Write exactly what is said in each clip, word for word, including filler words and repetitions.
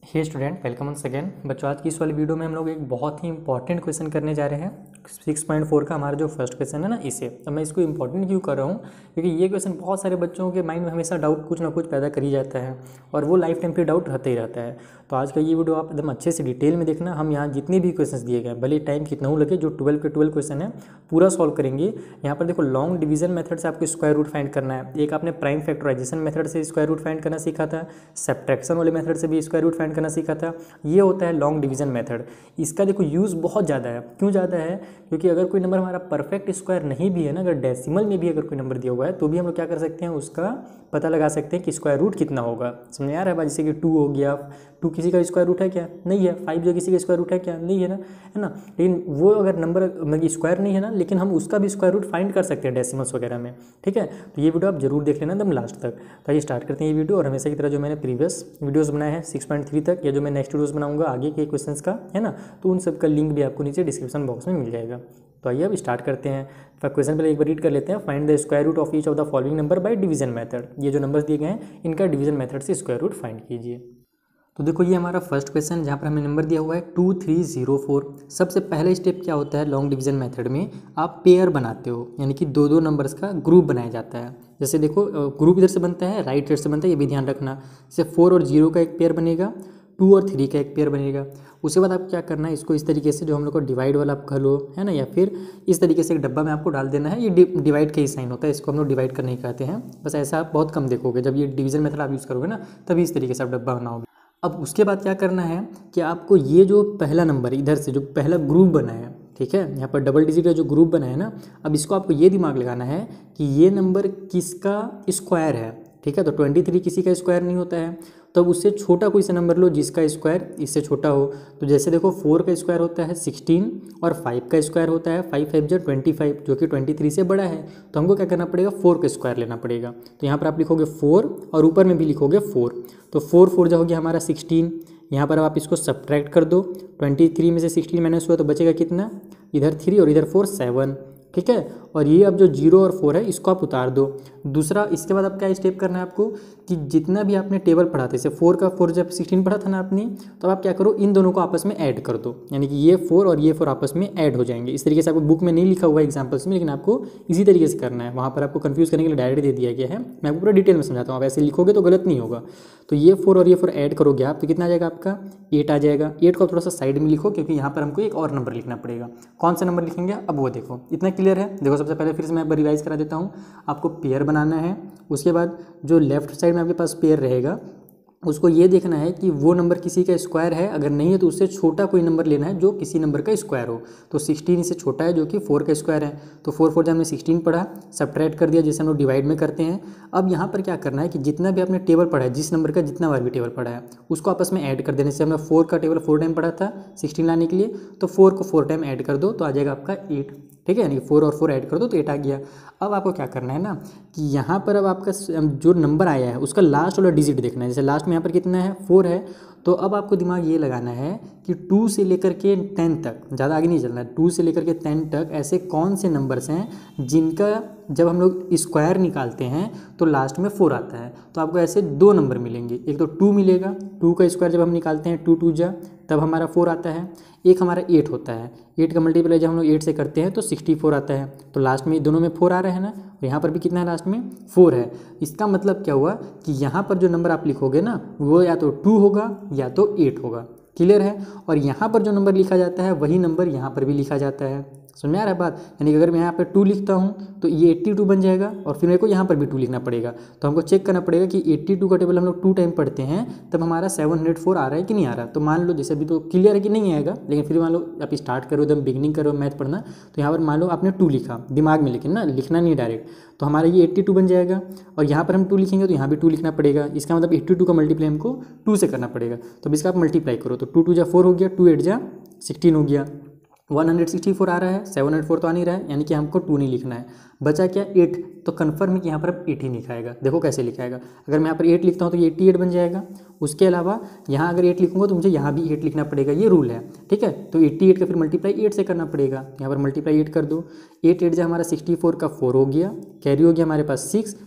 हे student, welcome once again. बच्चों, आज की इस वाली वीडियो में हम लोग एक बहुत ही इंपॉर्टेंट क्वेश्चन करने जा रहे हैं। सिक्स पॉइंट फोर का हमारा जो फर्स्ट क्वेश्चन है ना, इसे अब मैं इसको इंपॉर्टेंट क्यों कर रहा हूँ, क्योंकि ये क्वेश्चन बहुत सारे बच्चों के माइंड में हमेशा डाउट कुछ ना कुछ पैदा कर ही जाता है और वो लाइफ टाइम पे डाउट रहता ही रहता है। तो आज का ये वीडियो आप एकदम अच्छे से डिटेल में देखना। हम यहाँ जितने भी क्वेश्चन दिए गए, भले टाइम कितना हो लगे, जो ट्वेल्व के ट्वेल्व क्वेश्चन है पूरा सॉल्व करेंगे। यहाँ पर देखो, लॉन्ग डिवीजन मेथड से आपको स्क्वायर रूट फाइंड करना है। एक आपने प्राइम फैक्टराइजेशन मेथड से स्क्वायर रूट फाइंड करना सीखा था, सब्ट्रैक्शन वाले मेथड से भी स्क्वायर रूट फाइंड करना सीखा था। ये होता है लॉन्ग डिवीजन मेथड। इसका देखो यूज़ बहुत ज़्यादा है। क्यों ज़्यादा है? क्योंकि अगर कोई नंबर हमारा परफेक्ट स्क्वायर नहीं भी है ना, अगर डेसिमल में भी अगर कोई नंबर दिया हुआ है तो भी हम लोग क्या कर सकते हैं, उसका पता लगा सकते हैं कि स्क्वायर रूट कितना होगा। समझ में आ रहा है बात? जैसे कि टू हो गया, टू किसी का स्क्वायर रूट है क्या? नहीं है। फाइव जो किसी का स्क्वायर रूट है क्या? नहीं है ना, है ना। लेकिन वो अगर नंबर मतलब स्क्वायर नहीं है ना, लेकिन हम उसका भी स्क्वायर रूट फाइंड कर सकते हैं डेसिमल्स वगैरह में। ठीक है, तो ये वीडियो आप जरूर देख लेना एकदम लास्ट तक। तो आइए स्टार्ट करते हैं ये वीडियो। और हमेशा की तरह जो मैंने प्रीवियस वीडियोस बनाए हैं सिक्स पॉइंट थ्री तक, या जो मैं नेक्स्ट वीडियोस बनाऊंगा आगे के क्वेश्चंस का, है ना, तो उन सब का लिंक भी आपको नीचे डिस्क्रिप्शन बॉक्स में मिल जाएगा। तो आइए अब स्टार्ट करते हैं। क्वेश्चन पहले एक बार रीड कर लेते हैं। Find the square root of each of the following number by division method. ये जो नंबर्स दिए गए हैं इनका डिवीजन मेथड से स्क्वायर रूट फाइंड कीजिए। तो देखो, ये हमारा फर्स्ट क्वेश्चन जहाँ पर हमें नंबर दिया हुआ है टू थ्री जीरो फोर। सबसे पहला स्टेप क्या होता है लॉन्ग डिवीजन मेथड में? आप पेयर बनाते हो, यानी कि दो दो नंबर्स का ग्रुप बनाया जाता है। जैसे देखो, ग्रुप इधर से बनता है, राइट साइड से बनता है, ये भी ध्यान रखना। जैसे फोर और जीरो का एक पेयर बनेगा, टू और थ्री का एक पेयर बनेगा। उसके बाद आपको क्या करना है, इसको इस तरीके से, जो हम लोग को डिवाइड वाला आप कर लो, है ना, या फिर इस तरीके से एक डब्बा में आपको डाल देना है। ये डिवाइड का ही साइन होता है, इसको हम लोग डिवाइड करने ही कहते हैं। बस ऐसा आप बहुत कम देखोगे, जब ये डिवीजन मेथड आप यूज़ करोगे ना, तभी इस तरीके से आप डब्बा बनाओगे। अब उसके बाद क्या करना है कि आपको ये जो पहला नंबर इधर से जो पहला ग्रुप बना है, ठीक है, यहाँ पर डबल डिजिट का जो ग्रुप बना है ना, अब इसको आपको ये दिमाग लगाना है कि ये नंबर किसका स्क्वायर है। ठीक है, तो ट्वेंटी थ्री किसी का स्क्वायर नहीं होता है, तो अब उससे छोटा कोई सा नंबर लो जिसका स्क्वायर इससे छोटा हो। तो जैसे देखो, फोर का स्क्वायर होता है सिक्सटीन और फाइव का स्क्वायर होता है फाइव फाइव जो ट्वेंटी फाइव, जो कि ट्वेंटी थ्री से बड़ा है। तो हमको क्या करना पड़ेगा, फोर का स्क्वायर लेना पड़ेगा। तो यहाँ पर आप लिखोगे फोर और ऊपर में भी लिखोगे फोर। तो फोर फोर जो हो गया हमारा सिक्सटीन। यहाँ पर अब आप इसको सब्ट्रैक्ट कर दो, ट्वेंटी थ्री में से सिक्सटीन माइनस हुआ तो बचेगा कितना, इधर थ्री और इधर फोर, सेवन। ठीक है, और ये अब जो जीरो और फोर है इसको आप उतार दो। दूसरा, इसके बाद अब क्या स्टेप करना है आपको कि जितना भी आपने टेबल पढ़ा था, जैसे फोर का फोर जब सिक्सटीन पढ़ा था ना आपने, तो आप क्या करो, इन दोनों को आपस में ऐड कर दो, यानी कि ये फोर और ये फोर आपस में ऐड हो जाएंगे। इस तरीके से आपको बुक में नहीं लिखा हुआ है एग्जाम्पल्स में, लेकिन आपको इसी तरीके से करना है। वहाँ पर आपको कन्फ्यूज़ करने के लिए डायरेक्ट दे दिया गया है। मैं आपको पूरा डिटेल में समझाता हूँ, आप ऐसे लिखोगे तो गलत नहीं होगा। तो ये फोर और ये फोर ऐड करोगे आप, तो कितना आ जाएगा आपका, एट आ जाएगा। एट को थोड़ा सा साइड में लिखो, क्योंकि यहाँ पर हमको एक और नंबर लिखना पड़ेगा। कौन सा नंबर लिखेंगे अब वो देखो। इतना क्लियर है? देखो, सबसे पहले फिर से मैं एक बार रिवाइज करा देता हूँ। आपको पेयर बनाना है, उसके बाद जो लेफ्ट साइड में आपके पास पेयर रहेगा उसको ये देखना है कि वो नंबर किसी का स्क्वायर है, अगर नहीं है तो उससे छोटा कोई नंबर लेना है जो किसी नंबर का स्क्वायर हो। तो सिक्सटीन इससे छोटा है, जो कि फोर का स्क्वायर है। तो फोर फोर जब हमने सिक्सटीन पढ़ा, सब्ट्रैक्ट कर दिया, जैसे हम लोग डिवाइड में करते हैं। अब यहाँ पर क्या करना है कि जितना भी आपने टेबल पढ़ा है, जिस नंबर का जितना बार भी टेबल पढ़ा है, उसको आपस में ऐड कर देने से, हमने फोर का टेबल फोर टाइम पढ़ा था सिक्सटीन लाने के लिए, तो फोर को फोर टाइम ऐड कर दो तो आ जाएगा आपका एट। ठीक है, यानी फोर और फोर ऐड कर दो तो एट आ गया। अब आपको क्या करना है ना कि यहाँ पर अब आपका जो नंबर आया है उसका लास्ट वाला डिजिट देखना है। जैसे लास्ट में यहाँ पर कितना है, फोर है। तो अब आपको दिमाग ये लगाना है कि टू से लेकर के टेन तक, ज़्यादा आगे नहीं चलना है, टू से लेकर के टेन तक ऐसे कौन से नंबर्स हैं जिनका जब हम लोग स्क्वायर निकालते हैं तो लास्ट में फोर आता है। तो आपको ऐसे दो नंबर मिलेंगे। एक तो टू मिलेगा, टू का स्क्वायर जब हम निकालते हैं टू टू जा तब हमारा फोर आता है। एक हमारा एट होता है, एट का मल्टीप्लाई जब हम लोग एट से करते हैं तो सिक्सटी फोर आता है। तो लास्ट में दोनों में फोर आ रहे हैं ना, और यहाँ पर भी कितना है, लास्ट में फोर है। इसका मतलब क्या हुआ कि यहाँ पर जो नंबर आप लिखोगे ना, वो या तो टू होगा या तो एट होगा। क्लियर है? और यहाँ पर जो नंबर लिखा जाता है वही नंबर यहाँ पर भी लिखा जाता है। समझ में आ रहा है बात? यानी कि अगर मैं यहाँ पे टू लिखता हूँ तो ये एट्टी टू बन जाएगा, और फिर मेरे को यहाँ पर भी टू लिखना पड़ेगा। तो हमको चेक करना पड़ेगा कि एट्टी टू का टेबल हम लोग टू टाइम पढ़ते हैं तब हमारा सेवन हंड्रेड फोर आ रहा है कि नहीं आ रहा। तो मान लो, जैसे अभी तो क्लियर है कि नहीं आएगा, लेकिन फिर मान लो आप स्टार्ट करो, एकदम बिगनिंग करो मैथ पढ़ना, तो यहाँ पर मान लो आपने टू लिखा दिमाग में, लेकिन ना लिखना नहीं डायरेक्ट, तो हमारा ये एट्टी टू बन जाएगा। और यहाँ पर हम टू लिखेंगे तो यहाँ भी टू लिखना पड़ेगा। इसका मतलब एट्टी टू का मल्टीप्लाई हमको टू से करना पड़ेगा। तो इसका आप मल्टीप्लाई करो, तो टू टू जा फोर हो गया, टू एट जा सिक्सटीन हो गया, वन हंड्रेड सिक्सटी फोर आ रहा है, सेवन हंड्रेड फोर तो आ नहीं रहा है, यानी कि हमको टू नहीं लिखना है। बचा क्या, एट। तो कन्फर्म है कि यहाँ पर अब एट ही लिखाएगा। देखो कैसे लिखाएगा, अगर मैं यहाँ पर एट लिखता हूँ तो ये एट्टी एट बन जाएगा। उसके अलावा यहाँ अगर एट लिखूंगा तो मुझे यहाँ भी एट लिखना पड़ेगा, ये रूल है। ठीक है, तो एट्टी एट का फिर मल्टीप्लाई एट से करना पड़ेगा। यहाँ पर मल्टीप्लाई एट कर दो, एट एट जो हमारा सिक्सटी फोर का फोर हो गया, कैरी हो गया हमारे पास सिक्स,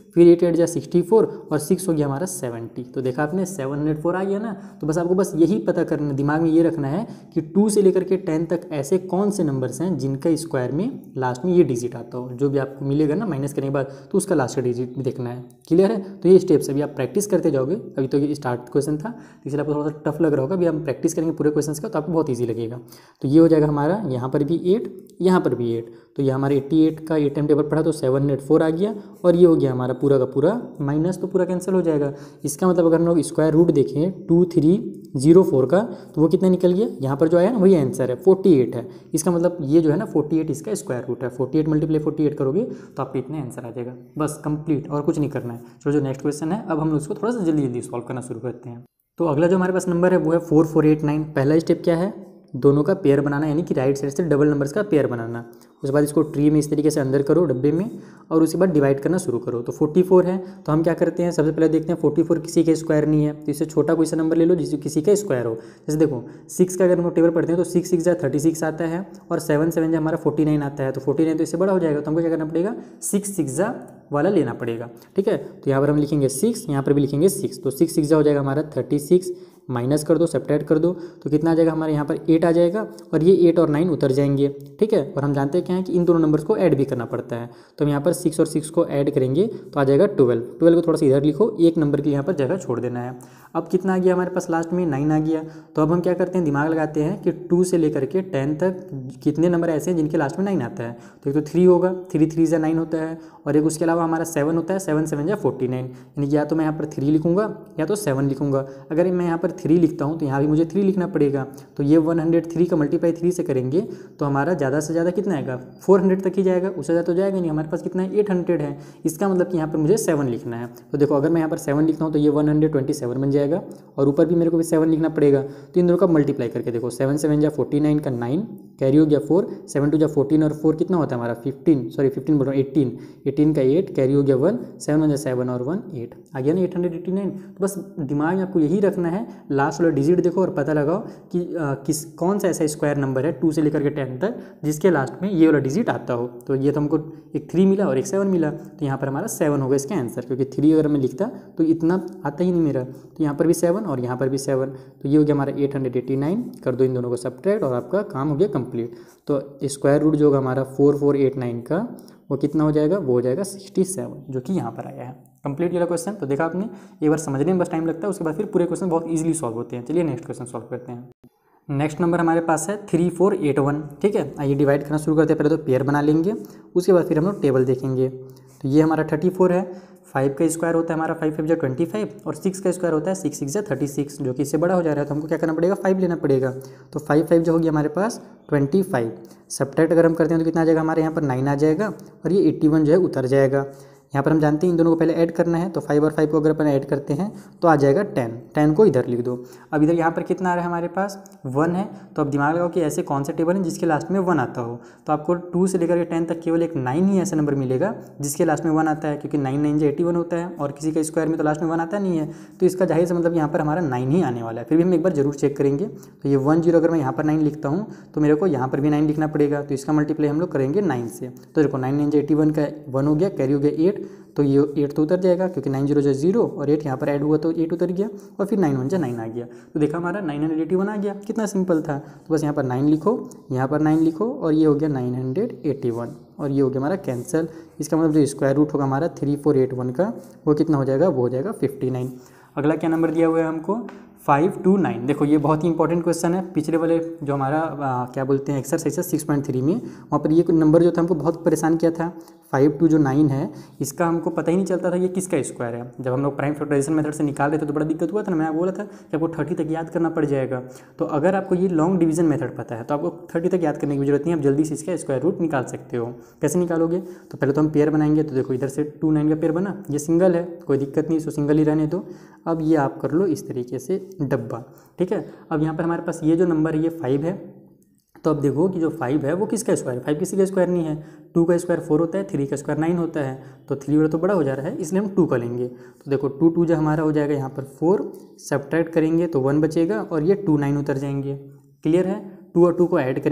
फिर एट एट जा सिक्सटी फोर और सिक्स हो गया हमारा सेवेंटी। तो देखा आपने सेवन हंड्रेड फोर आ गया ना। तो बस आपको बस यही पता करना, दिमाग में ये रखना है कि टू से लेकर के टेन तक ऐसे कौन से नंबर्स हैं जिनका स्क्वायर में लास्ट में ये डिजिट आता हो। जो भी आपको मिलेगा ना माइनस करने के बाद तो उसका लास्ट का डिजिट भी देखना है। क्लियर है? तो ये स्टेप्स अभी आप प्रैक्टिस करते जाओगे। अभी तो ये स्टार्ट क्वेश्चन था इसलिए आपको थोड़ा सा टफ लग रहा होगा। अभी हम प्रैक्टिस करेंगे पूरे क्वेश्चन का तो आपको बहुत ईजी लगेगा। तो ये हो जाएगा हमारा यहाँ पर भी एट, यहाँ पर भी एट। तो ये हमारे एट्टी एट का एट टाइम टेबल पढ़ा तो सेवन हंड्रेड फोर आ गया और ये हो गया हमारा पूरा का पूरा माइनस, तो पूरा कैंसिल हो जाएगा। इसका मतलब अगर हम लोग स्क्वायर रूट देखें टू थ्री जीरो फोर का तो वो कितना निकल गया, यहाँ पर जो आया ना वही आंसर है फोर्टी एट है। इसका मतलब ये जो है ना फोर्टी एट इसका स्क्वायर रूट है। Forty eight multiply forty eight करोगे तो आपको इतने आंसर आ जाएगा, बस कंप्लीट, और कुछ नहीं करना है। चलो जो नेक्स्ट क्वेश्चन है अब हम उसको थोड़ा सा जल्दी जल्दी सॉल्व करना शुरू करते हैं। तो अगला जो हमारे पास नंबर है वो है फोर फोर एट नाइन। पहला स्टेप क्या है, दोनों का पेयर बनाना, यानी कि राइट साइड से डबल नंबर्स का पेयर बनाना। उसके बाद इसको ट्री में इस तरीके से अंदर करो डब्बे में और उसके बाद डिवाइड करना शुरू करो। तो फोर्टी फोर है तो हम क्या करते हैं, सबसे पहले देखते हैं फोर्टी फोर किसी का स्क्वायर नहीं है तो इससे छोटा कोई सा नंबर ले लो जिससे किसी का स्क्वायर हो। जैसे देखो सिक्स का अगर हम टेबल पढ़ते हैं तो सिक्स सिक्स जा थर्टी सिक्स आता है और सेवन सेवन जा हमारा फोर्टी नाइन आता है। तो फोर्टी नाइन तो इससे बड़ा हो जाएगा तो हमको क्या करना पड़ेगा, सिक्स सिक्स जा वाला लेना पड़ेगा। ठीक है, तो यहाँ पर हम लिखेंगे सिक्स, यहाँ पर भी लिखेंगे सिक्स। तो सिक्स सिक्स जा हो जाएगा हमारा थर्टी सिक्स, माइनस कर दो, सब्ट्रैक्ट कर दो तो कितना आ जाएगा हमारे यहाँ पर एट आ जाएगा और ये एट और नाइन उतर जाएंगे। ठीक है, और हम जानते हैं क्या है कि इन दोनों नंबर्स को ऐड भी करना पड़ता है। तो हम यहाँ पर सिक्स और सिक्स को ऐड करेंगे तो आ जाएगा ट्वेल्व। ट्वेल्व को थोड़ा सा इधर लिखो, एक नंबर के यहाँ पर जगह छोड़ देना है। अब कितना आ गया हमारे पास लास्ट में, नाइन आ गया। तो अब हम क्या करते हैं, दिमाग लगाते हैं कि टू से लेकर के टेन तक कितने नंबर ऐसे हैं जिनके लास्ट में नाइन आता है। तो एक तो थ्री होगा, थ्री थ्री जा नाइन होता है और एक उसके अलावा हमारा सेवन होता है, सेवन सेवन जा फोर्टी नाइन। यानी कि या तो मैं यहाँ पर थ्री लिखूंगा या तो सेवन लिखूंगा। अगर मैं यहाँ पर थ्री लिखता हूँ तो यहाँ भी मुझे थ्री लिखना पड़ेगा। तो ये वन हंड्रेड थ्री का मल्टीप्लाई थ्री से करेंगे तो हमारा ज़्यादा से ज़्यादा कितना आएगा, फोर हंड्रेड तक ही जाएगा, उससे ज़्यादा तो जाएगा नहीं। हमारे पास कितना है, एट हंड्रेड है। इसका मतलब कि यहाँ पर मुझे सेवन लिखना है। तो देखो अगर मैं यहाँ पर सेवन लिखता हूँ तो ये वन हंड्रेड ट्वेंटी सेवन बन जाएगा और ऊपर भी मेरे को भी सेवन लिखना पड़ेगा। तो इन दोनों का मल्टीप्लाई करके देखो, सेवन सेवन जा फोर्टी नाइन का नाइन, कैरी हो गया फोर, सेवन टू जा फोर्टीन और फोर कितना होता है हमारा फिफ्टीन, सॉरी फिफ्टीन बोल रहा हूँ एटीन, एटीन का एट, कैरी हो गया वन, सेवन वन जा सेवन और वन एट आ गया ना एट हंड्रेड एट्टी नाइन। तो बस दिमाग में आपको यही रखना है, लास्ट वाला डिजिट देखो और पता लगाओ कि आ, किस कौन सा ऐसा स्क्वायर नंबर है टू से लेकर के टेन तक जिसके लास्ट में ये वाला डिजिट आता हो। तो ये तो हमको एक थ्री मिला और एक सेवन मिला तो यहाँ पर हमारा सेवन होगा इसका आंसर, क्योंकि थ्री अगर मैं लिखता तो इतना आता ही नहीं मेरा। तो यहाँ पर भी सेवन और यहाँ पर भी सेवन, तो ये हो गया हमारा एट हंड्रेड एट्टी नाइन। कर दो इन दोनों को सब्ट्रैक्ट और आपका काम हो गया कंप्लीट। तो स्क्वायर रूट जो होगा हमारा फोर फोर एट नाइन का वो कितना हो जाएगा, वो हो जाएगा सिक्सटी सेवन, जो कि यहाँ पर आया है। कंप्लीट वाला क्वेश्चन। तो देखा आपने, एक बार समझने में बस टाइम लगता है, उसके बाद फिर पूरे क्वेश्चन बहुत ईजिली सॉल्व होते हैं। चलिए नेक्स्ट क्वेश्चन सॉल्व करते हैं। नेक्स्ट नंबर हमारे पास है थ्री फोर एट वन। ठीक है, आइए डिवाइड करना शुरू करते हैं। पहले तो पेयर बना लेंगे, उसके बाद फिर हम लोग टेबल देखेंगे। तो ये हमारा थर्टी फोर है, फाइव का स्क्वायर होता है हमारा फाइव फाइव जा ट्वेंटी फाइव और सिक्स का स्क्वायर होता है सिक्स सिक्स जा थर्टी सिक्स, जो कि इससे बड़ा हो जा रहा है। तो हमको क्या करना पड़ेगा, फाइव लेना पड़ेगा। तो फाइव फाइव जो होगी हमारे पास ट्वेंटी फाइव, सब्ट्रैक्ट अगर हम करते हैं तो कितना आ जाएगा हमारे यहाँ पर नाइन आ जाएगा और ये एट्टी वन जो है उतर जाएगा। यहाँ पर हम जानते हैं इन दोनों को पहले ऐड करना है। तो फाइव और फाइव को अगर अपन ऐड करते हैं तो आ जाएगा टेन, टेन को इधर लिख दो। अब इधर यहाँ पर कितना आ रहा है हमारे पास, वन है। तो अब दिमाग लगाओ कि ऐसे कौन से टेबल हैं जिसके लास्ट में वन आता हो। तो आपको टू से लेकर के टेन तक केवल एक नाइन ही ऐसा नंबर मिलेगा जिसके लास्ट में वन आता है, क्योंकि नाइन नाइन जो एटी वन होता है और किसी का स्क्वायर में तो लास्ट में वन आता नहीं है। तो इसका जाहिर से मतलब यहाँ पर हमारा नाइन ही आने वाला है। फिर भी हम एक बार जरूर चेक करेंगे। तो ये वन जीरो अगर मैं यहाँ पर नाइन लिखता हूँ तो मेरे को यहाँ पर भी नाइन लिखना पड़ेगा। तो इसका मल्टीप्लाई हम लोग करेंगे नाइन से। तो देखो नाइन नाइन जो एटी वन का वन हो गया, कैरी हो गया एट, तो ये एट तो उतर जाएगा क्योंकि नाइन जीरो जो जीरो और एट यहाँ पर ऐड हुआ तो एट उतर गया और फिर नाइन वन जो नाइन आ गया। तो देखा हमारा नाइन हंड्रेड एटी वन आ गया, कितना सिंपल था। तो बस यहाँ पर नाइन लिखो, यहाँ पर नाइन लिखो और ये हो गया नाइन हंड्रेड एटी वन और ये हो गया हमारा कैंसिल। इसका मतलब जो स्क्वायर रूट होगा हमारा थ्री फोर एट वन का वो कितना हो जाएगा, वो हो जाएगा फिफ्टी नाइन। अगला क्या नंबर दिया हुआ है हमको, फाइव टू नाइन। देखो ये बहुत ही इंपॉर्टेंट क्वेश्चन है। पिछले वाले जो हमारा आ, क्या बोलते हैं एक्सरसाइज है सिक्स पॉइंट थ्री में, वहाँ पर ये नंबर जो था हमको बहुत परेशान किया था। फाइव टू जो नाइन है इसका हमको पता ही नहीं चलता था ये किसका स्क्वायर है। जब हम लोग प्राइम फैक्टराइजेशन मेथड से निकाल रहे थे तो बड़ा दिक्कत हुआ था ना। मैं बोला था कि आपको थर्टी तक याद करना पड़ जाएगा। तो अगर आपको ये लॉन्ग डिवीजन मेथड पता है तो आपको थर्टी तक याद करने की जरूरत नहीं है, आप जल्दी से इसका स्क्वायर रूट निकाल सकते हो। कैसे निकालोगे, तो पहले तो हम पेयर बनाएंगे। तो देखो इधर से टू नाइन का पेयर बना, ये सिंगल है, कोई दिक्कत नहीं, इसको सिंगल ही रहने दो। अब ये आप कर लो इस तरीके से डब्बा। ठीक है, अब यहाँ पर हमारे पास ये जो नंबर है ये फाइव है। तो अब देखो कि जो फाइव है वो किसका स्क्वायर है, फाइव किसी का स्क्वायर नहीं है। टू का स्क्वायर फोर होता है, थ्री का स्क्वायर नाइन होता है। तो थ्री वाला तो बड़ा हो जा रहा है इसलिए हम टू का लेंगे। तो देखो टू टू जो हमारा हो जाएगा यहाँ पर फोर, सब्ट्रैक्ट करेंगे तो वन बचेगा और ये टू नाइन उतर जाएंगे। क्लियर है, टू और टू को ऐड करेंगे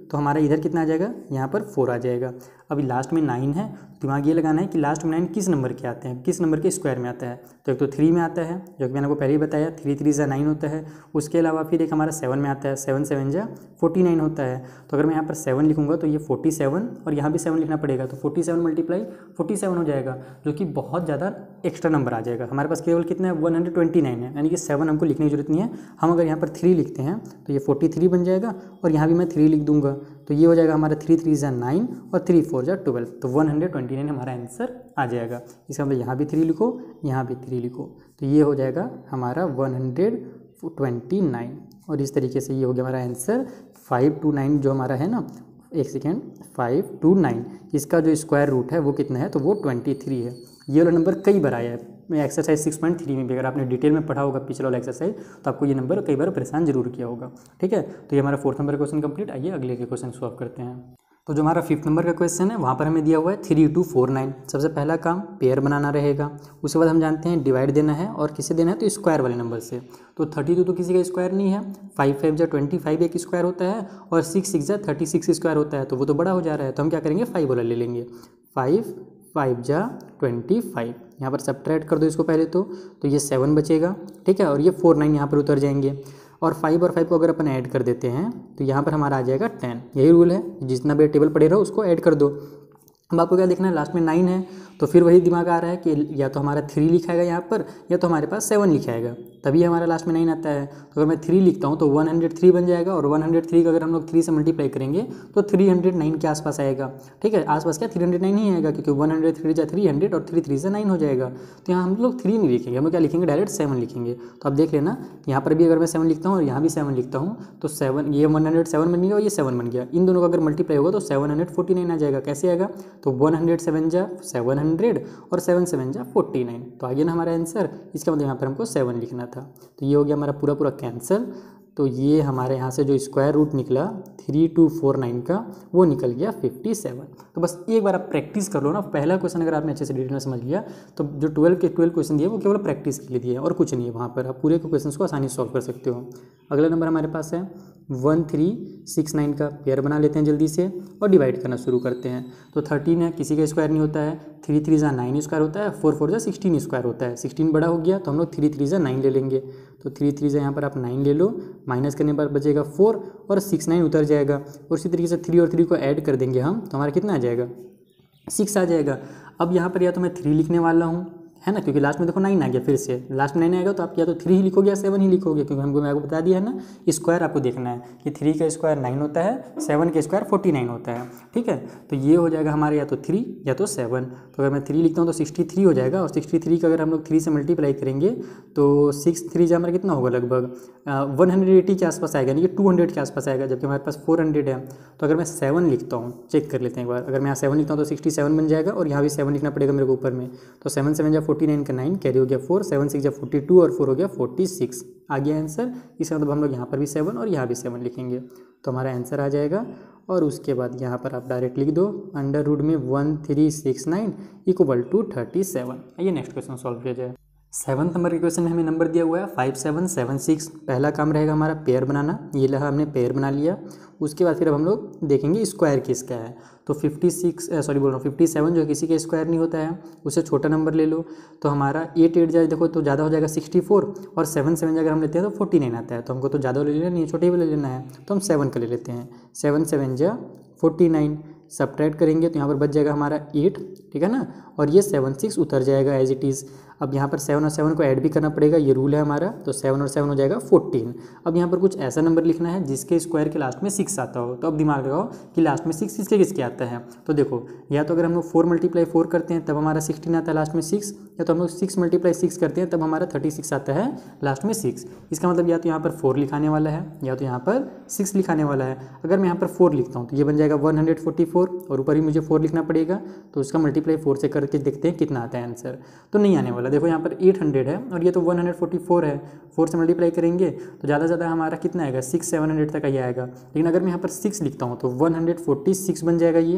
तो हमारा इधर कितना आ जाएगा, यहाँ पर फोर आ जाएगा। अभी लास्ट में नाइन है, दिमाग ये लगाना है कि लास्ट में नाइन किस नंबर के आते हैं, किस नंबर के स्क्वायर में आता है। तो एक तो थ्री में आता है, जो कि मैंने आपको पहले ही बताया, थ्री थ्री जा नाइन होता है। उसके अलावा फिर एक हमारा सेवन में आता है, सेवन सेवन जा फोर्टी नाइन होता है। तो अगर मैं यहाँ पर सेवन लिखूँगा तो ये फोर्टी सेवन और यहाँ भी सेवन लिखना पड़ेगा, तो forty seven multiply forty seven हो जाएगा, जो कि बहुत ज़्यादा एक्स्ट्रा नंबर आ जाएगा। हमारे पास केवल कितना है, वन हंड्रेड ट्वेंटी नाइन है, यानी कि सेवन हमको लिखने की जरूरत नहीं है। हम अगर यहाँ पर थ्री लिखते हैं तो ये फोर्टी थ्री बन जाएगा और यहाँ भी मैं थ्री लिख दूंगा, तो ये हो जाएगा हमारा थ्री थ्री जा नाइन और थ्री फोर जा ट्वेल्व, तो वन हंड्रेड ट्वेंटी नाइन हमारा आंसर आ जाएगा। इसका मतलब यहाँ भी थ्री लिखो, यहाँ भी थ्री लिखो, तो ये हो जाएगा हमारा वन हंड्रेड ट्वेंटी नाइन। और इस तरीके से ये हो गया हमारा आंसर फाइव टू नाइन जो हमारा है ना, एक सेकेंड, फाइव टू नाइन, इसका जो स्क्वायर रूट है वो कितना है, तो वो ट्वेंटी थ्री है। ये वाला नंबर कई बार आया है एक्सरसाइज सिक्स पॉइंट थ्री में भी, अगर आपने डिटेल में पढ़ा होगा पिछला वाला एक्सरसाइज तो आपको ये नंबर कई बार परेशान जरूर किया होगा। ठीक है, तो ये हमारा फोर्थ नंबर का क्वेश्चन कंप्लीट। आइए अगले के क्वेश्चन सॉल्व करते हैं। तो जो हमारा फिफ्थ नंबर का क्वेश्चन है वहाँ पर हमें दिया हुआ है थ्री टू फोर नाइन। सबसे पहला काम पेयर बनाना रहेगा, उसके बाद हम जानते हैं डिवाइड देना है, और किसे देना है, तो स्क्वायर वाले नंबर से। तो थर्टी टू तो किसी का स्क्वायर नहीं है, फाइव फाइव जा ट्वेंटी फाइव एक स्क्वायर होता है, और सिक्स सिक्स जा थर्टी सिक्स स्क्वायर होता है, तो वो तो बड़ा हो जा रहा है। तो हम क्या करेंगे, फाइव वाला ले लेंगे, फाइव फाइव जा ट्वेंटी फाइव, यहाँ पर सब्ट्रैक्ट कर दो इसको पहले तो तो ये सेवन बचेगा। ठीक है, और ये फोर नाइन यहाँ पर उतर जाएंगे, और फाइव और फाइव को अगर अपन ऐड कर देते हैं तो यहाँ पर हमारा आ जाएगा टेन। यही रूल है, जितना भी टेबल पड़े रहो उसको ऐड कर दो। अब आपको क्या देखना है, लास्ट में नाइन है, तो फिर वही दिमाग आ रहा है कि या तो हमारा थ्री लिखाएगा यहाँ पर, या तो हमारे पास सेवन लिखाएगा, तभी हमारा लास्ट में नाइन आता है। तो अगर मैं थ्री लिखता हूँ तो वन हंड्रेड थ्री बन जाएगा, और वन हंड्रेड थ्री का अगर हम लोग थ्री से मल्टीप्लाई करेंगे तो थ्री हंड्रेड नाइन के आसपास आएगा। ठीक है, आसपास क्या थ्री हंड्रेड नाइन ही आएगा, क्योंकि वन हंड्रेड थ्री जा थ्री हंड्रेड और थ्री थ्री से नाइन हो जाएगा। तो यहाँ हम लोग थ्री नहीं लिखेंगे, हम लोग क्या लिखेंगे, डायरेक्ट सेवन लिखेंगे। तो आप देख लेना, यहाँ पर भी अगर मैं सेवन लिखता हूँ और यहाँ भी सेवन लिखता हूँ तो सेवन, ये वन हंड्रेड सेवन बन गया और ये सेवन बन गया, इन दोनों का अगर मल्टीप्लाई होगा तो सेवन हंड्रेड फोर्टी नाइन आ जाएगा। कैसे आएगा, तो वन हंड्रेड सेवन जा सेवन हंड्रेड और सेवन सेवन जा फोर्टी नाइन, तो आगे ना हमारा आंसर। इसका मतलब यहाँ पर हमको सेवन लिखना था, तो ये हो गया हमारा पूरा पूरा कैंसिल। तो ये हमारे यहाँ से जो स्क्वायर रूट निकला थ्री टू फोर नाइन का, वो निकल गया फिफ्टी सेवन। तो बस एक बार आप प्रैक्टिस कर लो ना, पहला क्वेश्चन अगर आपने अच्छे से डिटेल में समझ लिया तो जो ट्वेल्व के ट्वेल्व क्वेश्चन दिए वो केवल प्रैक्टिस के लिए दिए और कुछ नहीं है, वहाँ पर आप पूरे के क्वेश्चन को आसानी से सॉल्व कर सकते हो। अगला नंबर हमारे पास है वन थ्री सिक्स नाइन का पेयर बना लेते हैं जल्दी से और डिवाइड करना शुरू करते हैं। तो थर्टीन है, किसी का स्क्वायर नहीं होता है, थ्री थ्री जा नाइन स्क्वायर होता है, फोर फोर जा सिक्सटीन स्क्वायर होता है। सिक्सटीन बड़ा हो गया तो हम लोग थ्री थ्री जा नाइन ले लेंगे, तो थ्री थ्री से यहाँ पर आप नाइन ले लो, माइनस करने पर बचेगा फोर और सिक्स नाइन उतर जाएगा, और इसी तरीके से थ्री और थ्री को ऐड कर देंगे हम तो हमारा कितना आ जाएगा, सिक्स आ जाएगा। अब यहाँ पर या तो मैं थ्री लिखने वाला हूँ, है ना, क्योंकि लास्ट में देखो नाइन आ गया, फिर से लास्ट में नाइन आएगा तो आप या तो थ्री ही लिखोगे या सेवन ही लिखोगे, क्योंकि हमको मैं आपको बता दिया है ना, स्क्वायर आपको देखना है कि थ्री का स्क्वायर नाइन होता है, सेवन का स्क्वायर फोर्टी नाइन होता है। ठीक है, तो ये हो जाएगा हमारे या तो थ्री या तो सेवन। तो अगर मैं थ्री लिखता हूँ तो सिक्सटी थ्री हो जाएगा, और सिक्सटी थ्री का अगर हम लोग थ्री से मल्टीप्लाई करेंगे तो सिक्स थ्री जा हमारा कितना होगा, लगभग वन हंड्रेड एटी के आसपास आएगा, यानी कि टू हंड्रेड के आसपास आएगा, जबकि हमारे पास फोर हंड्रेड है। तो अगर मैं सेवन लिखता हूँ, चेक कर लेते हैं एक बार, अगर मैं यहाँ सेवन लिखता हूँ तो सिक्सटी सेवन बन जाएगा, और यहाँ भी सेवन लिखना पड़ेगा मेरे को ऊपर में, तो सेवन सेवन जा फोर्टी नाइन का नाइन कैरी हो गया फोर, सेवन सिक्स जा फोर्टी टू और फोर हो गया फोर्टी सिक्स, आ गया आंसर। इसका मतलब हम लोग यहाँ पर भी सेवन और यहाँ भी सेवन लिखेंगे तो हमारा आंसर आ जाएगा। और उसके बाद यहाँ पर आप डायरेक्ट लिख दो अंडर रूट में one three six nine equal to thirty seven. आइए नेक्स्ट क्वेश्चन सॉल्व किया जाए। सेवन्थ नंबर के क्वेश्चन में हमें नंबर दिया हुआ है फाइव सेवन सेवन सिक्स। पहला काम रहेगा हमारा पेयर बनाना, ये लहा हमने पेयर बना लिया। उसके बाद फिर अब हम लोग देखेंगे स्क्वायर किसका है। तो फिफ्टी सिक्स सॉरी बोल रहा हूँ फिफ्टी सेवन जो किसी का स्क्वायर नहीं होता है, उससे छोटा नंबर ले लो। तो हमारा एट एट जाए देखो तो ज़्यादा हो जाएगा सिक्सटी फोर, और सेवन सेवन अगर हम लेते हैं तो फोर्टी नाइन आता है। तो हमको तो ज़्यादा ले लेना नहीं, छोटे वाले लेना है, तो हम सेवन का ले लेते हैं। सेवन सेवन जा फोर्टी नाइन, सब्ट्रैक्ट करेंगे तो यहाँ पर बच जाएगा हमारा एट, ठीक है ना, और ये सेवन सिक्स उतर जाएगा एज इट इज़। अब यहाँ पर सेवन और सेवन को ऐड भी करना पड़ेगा, ये रूल है हमारा, तो सेवन और सेवन हो जाएगा फोर्टीन। अब यहाँ पर कुछ ऐसा नंबर लिखना है जिसके स्क्वायर के लास्ट में सिक्स आता हो। तो अब दिमाग लगाओ कि लास्ट में सिक्स किसके किसके आता है। तो देखो या तो अगर हम लोग फोर मल्टीप्लाई फोर करते हैं तब हमारा सिक्सटीन आता है लास्ट में सिक्स, या तो हम लोग सिक्स मल्टीप्लाई सिक्स करते हैं तब हमारा थर्टी सिक्स आता है लास्ट में सिक्स। इसका मतलब या तो यहाँ पर फोर लिखाने वाला है या तो यहाँ पर सिक्स लिखाने वाला है। अगर मैं यहाँ पर फोर लिखता हूँ तो ये बन जाएगा वन हंड्रेड फोर्टी फोर, और ऊपर ही मुझे फोर लिखना पड़ेगा, तो उसका मल्टीप्लाई फोर से करके देखते हैं कितना आता है आंसर। तो नहीं आने वाला, देखो यहाँ पर एट हंड्रेड है और ये तो वन हंड्रेड फोर्टी फोर है, फोर से मल्टीप्लाई करेंगे तो ज़्यादा ज़्यादा हमारा कितना आएगा, सिक्स सेवन हंड्रेड तक ये आएगा। लेकिन अगर मैं यहाँ पर सिक्स लिखता हूँ तो वन हंड्रेड फोर्टी सिक्स बन जाएगा ये,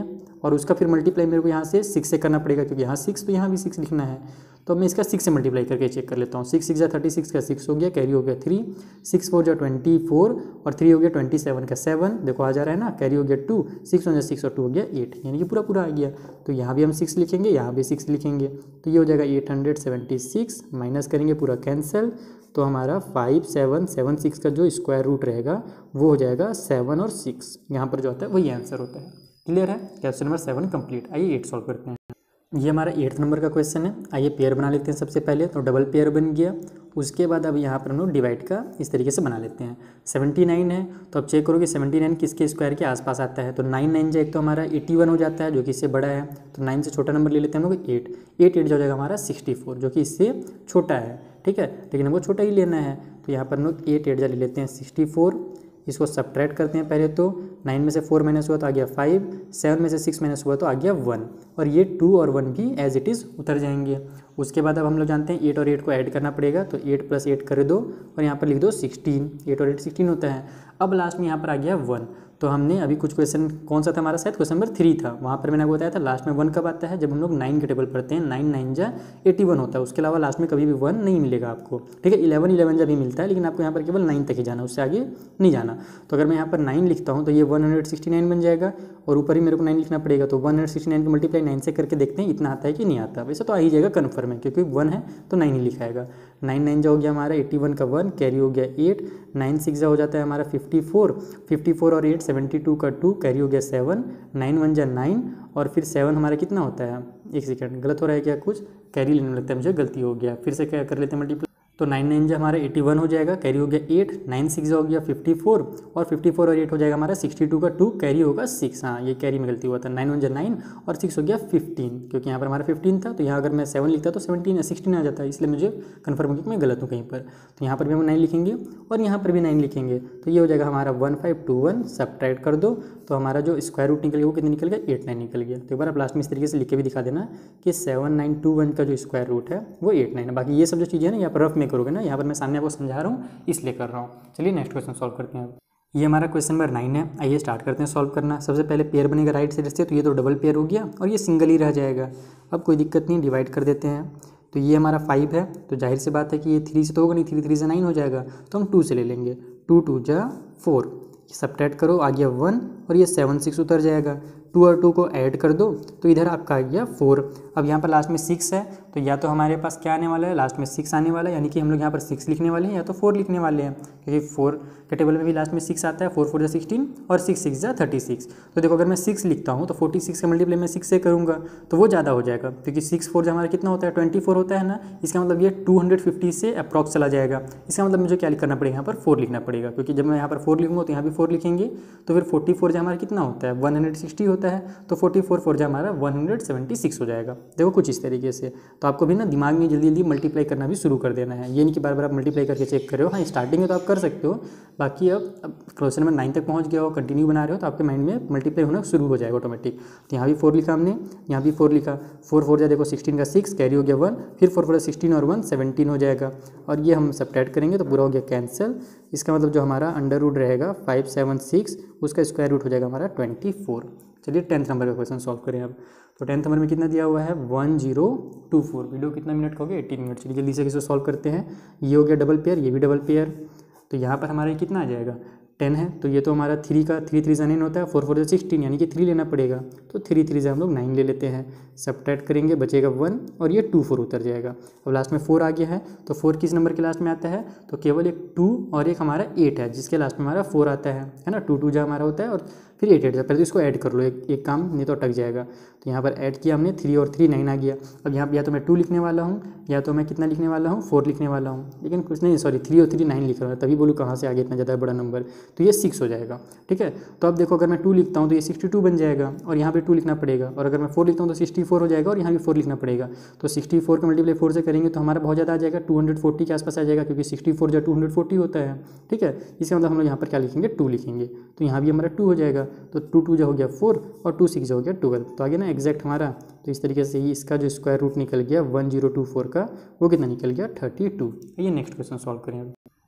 और उसका फिर मल्टीप्लाई मेरे को यहाँ से सिक्स से करना पड़ेगा, क्योंकि यहाँ सिक्स तो यहाँ भी सिक्स लिखना है। तो मैं इसका सिक्स से मल्टीप्लाई करके चेक कर लेता हूँ। सिक्स सिक्स या थर्टी सिक्स का सिक्स हो गया, कैरी हो गया थ्री, सिक्स फोर जा ट्वेंटी फोर और थ्री हो गया ट्वेंटी सेवन का सेवन, देखो आ जा रहा है ना, कैरी हो गया टू, सिक्स वन जा सिक्स और टू हो गया एट, यानी कि पूरा पूरा आ गया। तो यहाँ भी हम सिक्स लिखेंगे, यहाँ भी सिक्स लिखेंगे, तो ये हो जाएगा eight hundred seventy six, minus करेंगे पूरा कैंसिल, तो हमारा फाइव सेवन सेवन सिक्स का जो स्क्वायर रूट रहेगा वो हो जाएगा सेवन और सिक्स, यहाँ पर जो होता है वही आंसर होता है। क्लियर है, क्वेश्चन नंबर सेवन कंप्लीट। आइए एट सॉल्व करते हैं। ये हमारा एट्थ नंबर का क्वेश्चन है। आइए पेयर बना लेते हैं सबसे पहले, तो डबल पेयर बन गया। उसके बाद अब यहाँ पर हम लोग डिवाइड का इस तरीके से बना लेते हैं। सेवेंटी नाइन है तो अब चेक करो कि सेवेंटी नाइन किसके स्क्वायर के आसपास आता है। तो नाइन नाइन जो एक तो हमारा एटी वन हो जाता है जो कि इससे बड़ा है, तो नाइन से छोटा नंबर ले लेते हैं हम लोग एट, एट एट जो हो जाएगा हमारा सिक्सटी फोर जो कि इससे छोटा है, ठीक है, लेकिन हमको छोटा ही लेना है। तो यहाँ पर हम लोग एट एट जा ले लेते हैं सिक्सटी फोर, इसको सब्ट्रैक्ट करते हैं पहले। तो नाइन में से फोर माइनस हुआ तो आ गया फाइव, सेवन में से सिक्स माइनस हुआ तो आ गया वन, और ये टू और वन भी एज इट इज़ उतर जाएंगे। उसके बाद अब हम लोग जानते हैं एट और एट को ऐड करना पड़ेगा, तो एट प्लस एट कर दो और यहाँ पर लिख दो सिक्सटीन, एट और एट सिक्सटीन होता है। अब लास्ट में यहाँ पर आ गया वन। तो हमने अभी कुछ क्वेश्चन कौन सा था हमारा, शायद क्वेश्चन नंबर थ्री था, वहाँ पर मैंने आपको बताया था लास्ट में वन कब आता है, जब हम लोग नाइन के टेबल पढ़ते हैं, नाइन नाइन जा एटी वन होता है, उसके अलावा लास्ट में कभी भी वन नहीं मिलेगा आपको, ठीक है। इलेवन इलेवन जा भी मिलता है, लेकिन आपको यहाँ पर केवल नाइन तक ही जाना, उससे आगे नहीं जाना। तो अगर मैं यहाँ पर नाइन लिखता हूँ तो ये वन हंड्रेड सिक्सटी नाइन बन जाएगा, और ऊपर ही मेरे को नाइन लिखना पड़ेगा। तो वन हंड्रेड सिक्सटी नाइन को मल्टीप्लाई नाइन से करके देखते हैं इतना आता है कि नहीं आता। वैसे तो आ ही जाएगा कन्फर्म है, क्योंकि वन है तो नाइन ही लिखाएगा। नाइन नाइन जा हो गया हमारा एट्टी वन का वन, कैरी हो गया एट, नाइन सिक्स जा हो जाता है हमारा फिफ्टी फोर, फिफ्टी फोर और एट सेवेंटी टू का टू, कैरी हो गया सेवन, नाइन वन जा नाइन, और फिर सेवन हमारा कितना होता है, एक सेकंड गलत हो रहा है क्या, कुछ कैरी लेने लगता है मुझे, गलती हो गया, फिर से क्या कर लेते हैं मल्टीप्लाई। तो नाइन नाइन जो हमारा एटी वन हो जाएगा, कैरी हो गया एट, नाइन सिक्स हो गया फिफ्टी फोर, और फिफ्टी फोर और एट हो जाएगा हमारा सिक्सटी टू का टू, कैरी होगा सिक्स, हाँ ये कैरी में गलती हुआ था, नाइन वन जा नाइन और सिक्स हो गया फिफ्टीन, क्योंकि यहाँ पर हमारा फिफ्टीन था, तो यहाँ अगर मैं सेवन लिखता तो सेवनटीन सिक्सटीन आ जाता है, इसलिए मुझे कन्फर्म हो कि मैं गलत हूँ कहीं पर। तो यहाँ पर भी हम नाइन लिखेंगे और यहाँ पर भी नाइन लिखेंगे, तो ये हो जाएगा हमारा one five two one, subtract कर दो तो हमारा जो स्क्वायर रूट निकल गया वो कितना निकल गया, एट नाइन निकल गया। तो एक बार आप लास्ट में इस तरीके से लिख के भी दिखा देना कि सेवन नाइन टू वन का जो स्क्वायर रूट है वो एट नाइन है। बाकी ये सब जो चीज़ें हैं ना यहाँ पर रफ में करोगे ना, यहाँ पर मैं सामने आपको समझा रहा हूँ इसलिए कर रहा हूँ। चलिए नेक्स्ट क्वेश्चन सॉल्व करते हैं। ये हमारा क्वेश्चन नंबर नाइन है। आइए स्टार्ट करते हैं सॉल्व करना। सबसे पहले पेयर बनेगा राइट साइड से, तो ये तो डबल पेयर हो गया और ये सिंगल ही रह जाएगा। अब कोई दिक्कत नहीं, डिवाइड कर देते हैं। तो ये हमारा फाइव है, तो जाहिर सी बात है कि ये थ्री से तो होगा नहीं, थ्री थ्री से नाइन हो जाएगा, तो हम टू से ले लेंगे, टू टू जा फोर, सब्ट्रैक्ट करो आ गया वन, और ये सेवन सिक्स उतर जाएगा। टू और टू को ऐड कर दो तो इधर आपका आ गया फोर। अब यहाँ पर लास्ट में सिक्स है, तो या तो हमारे पास क्या आने वाला है, लास्ट में सिक्स आने वाला है, यानी कि हम लोग यहाँ पर सिक्स लिखने वाले हैं या तो फोर लिखने वाले हैं, क्योंकि फोर के टेबल में भी लास्ट में सिक्स आता है, फोर फोर जा सिक्सटीन और सिक्स सिक्स जा थर्टी सिक्स। तो देखो अगर मैं सिक्स लिखता हूँ तो फोर्टी सिक्स का मल्टीप्लाई मैं सिक्स से करूँगा तो वो ज़्यादा हो जाएगा, क्योंकि सिक्स फोर हमारा कितना होता है, ट्वेंटी फोर होता है ना। इसका मतलब ये टू हंड्रेड फिफ्टी से अप्रॉक्स चला जाएगा। इसका मतलब मुझे क्या करना पड़ेगा, यहाँ पर फोर लिखना पड़ेगा, क्योंकि जब मैं यहाँ पर फोर लिखूँगा तो यहाँ भी फोर लिखेंगे, तो फिर फोर्टी फोर जो हमारा कितना होता है, वन हंड्रेड सिक्सटी होता है, तो फोर्टी फोर फोर जो हमारा वन हंड्रेड सेवेंटी सिक्स हो जाएगा। देखो कुछ इस तरीके से। तो आपको भी ना दिमाग में जल्दी जल्दी मल्टीप्लाई करना भी शुरू कर देना है, ये नहीं कि बार बार आप मल्टीप्लाई करके चेक कर रहे हो। हाँ स्टार्टिंग में तो आप कर सकते हो, बाकी अब अब क्वेश्चन नंबर नाइन तक पहुँच गया हो, कंटिन्यू बना रहे हो, तो आपके माइंड में मल्टीप्लाई होना शुरू हो जाएगा ऑटोमेटिक। तो यहाँ भी फोर लिखा हमने, यहाँ भी फोर लिखा, फोर फोर जा देखो सिक्सटीन का सिक्स, कैरी हो गया वन, फिर फोर फोर सिक्सटीन और वन सेवनटीन हो जाएगा, और ये हम सब्ट्रैक्ट करेंगे तो पूरा हो गया कैंसिल। इसका मतलब जो हमारा अंडर रूट रहेगा फाइव सेवन सिक्स, उसका स्क्वायर रूट हो जाएगा हमारा ट्वेंटी फोर। चलिए टेंथ नंबर का क्वेश्चन सॉल्व करें अब। तो टेंथ नंबर में कितना दिया हुआ है, one zero two four. Video कितना मिनट का हो गया, एटीन मिनट। चलिए जल्दी से इसको सॉल्व करते हैं। ये हो गया डबल पेयर, ये भी डबल पेयर, तो यहाँ पर हमारा कितना आ जाएगा, टेन है, तो ये तो हमारा थ्री का थ्री थ्री से नाइन होता है, फोर फोर से सिक्सटीन, यानी कि थ्री लेना पड़ेगा, तो थ्री थ्री से हम लोग नाइन ले लेते हैं, सब्ट्रैक्ट करेंगे बचेगा वन, और ये टू फोर उतर जाएगा। अब लास्ट में फोर आ गया है, तो फोर किस नंबर के लास्ट में आता है, तो केवल एक टू और एक हमारा एट है, जिसके लास्ट में हमारा फोर आता है, है ना। टू टू जो हमारा होता है और फिर एट एट, पहले तो इसको ऐड कर लो, एक एक काम नहीं तो अटक जाएगा। तो यहाँ पर ऐड किया हमने, थ्री और थ्री नाइन आ गया। अब यहाँ पर या तो मैं टू लिखने वाला हूँ या तो मैं कितना लिखने वाला हूँ, फोर लिखने वाला हूँ, लेकिन कुछ नहीं, सॉरी थ्री और थ्री नाइन लिख रहा है, तभी बोलूँ कहाँ से आगे इतना ज़्यादा बड़ा नंबर, तो ये सिक्स हो जाएगा, ठीक है। तो अब देखो अगर मैं टू लिखता हूँ तो ये सिक्सटी टू बन जाएगा, और यहाँ पे टू लिखना पड़ेगा, और अगर मैं फोर लिखता हूँ तो सिक्सटी फोर हो जाएगा, और यहाँ भी फोर लिखना पड़ेगा। तो सिक्सटी फोर का मल्टीप्लाई फोर से करेंगे तो हमारा बहुत ज़्यादा आ जाएगा, टू हंड्रेड फोर्टी के आसपास आ जाएगा, क्योंकि सिक्सटी फोर जो टू हंड्रेड फोर्टी होता है, ठीक है। इसका मतलब हम लोग यहाँ पर क्या लिखेंगे, टू लिखेंगे, तो यहाँ भी हमारा टू हो जाएगा, तो टू टू जो हो गया फोर और टू सिक्स हो गया ट्वेल्व। तो आगे ना एग्जैक्ट हमारा, तो इस तरीके से ही इसका जो स्क्वायर रूट निकल गया वन जीरो टू फोर का, वो कितना निकल गया थर्टी टू। ये नेक्स्ट क्वेश्चन सॉल्व करें।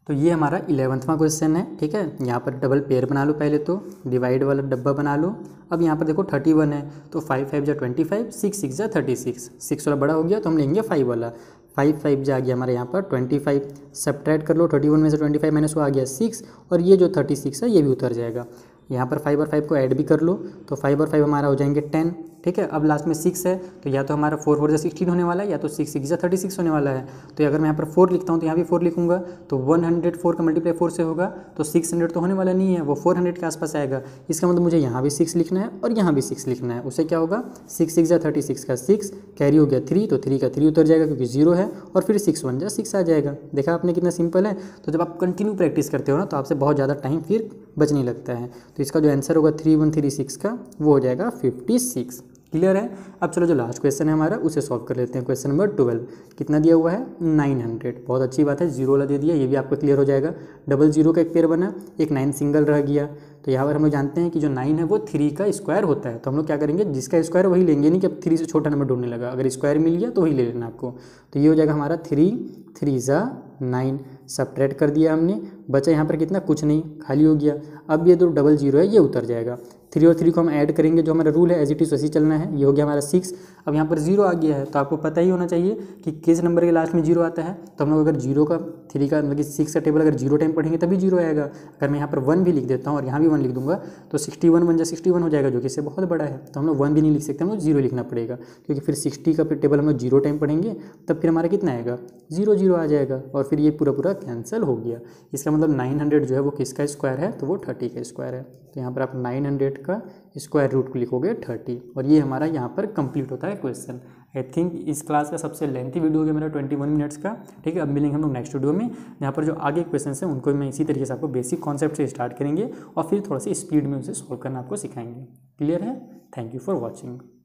तो ये हमारा इलेवंथवा क्वेश्चन है, ठीक है। यहाँ पर डबल पेयर बना लो पहले तो, डिवाइड वाला डब्बा बना लो। अब यहाँ पर देखो थर्टी वन है तो फाइव फाइव जा ट्वेंटी फाइव, सिक्स सिक्स जा थर्टी सिक्स, सिक्स वाला बड़ा हो गया तो हम लेंगे फाइव वाला, फाइव फाइव जा आ गया हमारे यहाँ पर ट्वेंटी फाइव, सब्ट्रैक्ट कर लो थर्टी वन में से ट्वेंटी फाइव माइनस वो आ गया सिक्स, और ये जो थर्टी सिक्स है ये भी उतर जाएगा। यहाँ पर फाइव और फाइव को ऐड भी कर लो तो फाइव और फाइव हमारा हो जाएंगे टेन, ठीक है। अब लास्ट में सिक्स है तो या तो हमारा फोर फोर जा सिक्सटीन होने वाला है, या तो सिक्स सिक्स जा थर्टी सिक्स होने वाला है। तो अगर मैं यहाँ पर फोर लिखता हूँ तो यहाँ भी फोर लिखूंगा तो वन हंड्रेड फोर का मल्टीप्लाई फोर से होगा तो सिक्स हंड्रेड तो होने वाला नहीं है, वो फोर हंड्रेड के आसपास आएगा। इसका मतलब मुझे यहाँ भी सिक्स लिखना है और यहाँ भी सिक्स लिखना है। उससे क्या होगा, सिक्स सिक्स जा थर्टी सिक्स का सिक्स कैरी हो गया थ्री, तो थ्री का थ्री उतर जाएगा क्योंकि जीरो है, और फिर सिक्स वन जा सिक्स आ जाएगा। देखा आपने कितना सिंपल है। तो जब आप कंटिन्यू प्रैक्टिस करते हो ना तो आपसे बहुत ज़्यादा टाइम फिर बचने लगता है। तो इसका जो आंसर होगा थ्री वन थ्री सिक्स का वो हो जाएगा फिफ्टी सिक्स। क्लियर है। अब चलो जो लास्ट क्वेश्चन है हमारा उसे सॉल्व कर लेते हैं। क्वेश्चन नंबर ट्वेल्व कितना दिया हुआ है, नाइन हंड्रेड। बहुत अच्छी बात है, जीरो वाला दे दिया, ये भी आपको क्लियर हो जाएगा। डबल जीरो का एक पेयर बना, एक नाइन सिंगल रह गया। तो यहाँ पर हम लोग जानते हैं कि जो नाइन है वो थ्री का स्क्वायर होता है। तो हम लोग क्या करेंगे, जिसका स्क्वायर वही लेंगे, नहीं कि अब थ्री से छोटा नंबर ढूंढने लगा। अगर स्क्वायर मिल गया तो वही ले लेना आपको। तो ये हो जाएगा हमारा थ्री थ्री ज़ा नाइन, सब्ट्रैक्ट कर दिया हमने, बचा यहाँ पर कितना, कुछ नहीं, खाली हो गया। अब ये जो डबल जीरो है ये उतर जाएगा। थ्री और थ्री को हम ऐड करेंगे, जो हमारा रूल है एज इट इज वैसे चलना है। ये हो गया हमारा सिक्स। अब यहाँ पर जीरो आ गया है तो आपको पता ही होना चाहिए कि किस नंबर के लास्ट में जीरो आता है। तो हम लोग अगर जीरो का थ्री का मतलब कि सिक्स का टेबल अगर जीरो टाइम पढ़ेंगे तभी जीरो आएगा। अगर मैं यहाँ पर वन भी लिख देता हूँ और यहाँ भी वन लिख दूंगा तो सिक्सटी वन वन जा सिक्सटी वन हो जाएगा, जो कि इससे बहुत बड़ा है। तो हम लोग वन भी नहीं लिख सकते, हम लोग जीरो लिखना पड़ेगा, क्योंकि फिर सिक्सटी का टेबल हम लोग जीरो टाइम पढ़ेंगे तब फिर हमारा कितना आएगा, जीरो जीरो आ जाएगा, और फिर ये पूरा पूरा कैंसिल हो गया। इसका मतलब नाइन हंड्रेड जो है वो किसका स्क्वायर है, तो वो थर्टी का स्क्वायर है। तो यहाँ पर आप नाइन हंड्रेड का स्क्वायर रूट को लिखोगे थर्टी, और ये हमारा यहाँ पर कंप्लीट होता है क्वेश्चन। आई थिंक इस क्लास का सबसे लेंथी वीडियो हो गया मेरा ट्वेंटी वन मिनट्स का, ठीक है। अब मिलेंगे हम लोग नेक्स्ट वीडियो में, जहाँ पर जो आगे क्वेश्चन हैं उनको मैं इसी तरीके से आपको बेसिक कॉन्सेप्ट से स्टार्ट करेंगे और फिर थोड़ा सा स्पीड में उसे सॉल्व करना आपको सिखाएंगे। क्लियर है। Thank you for watching.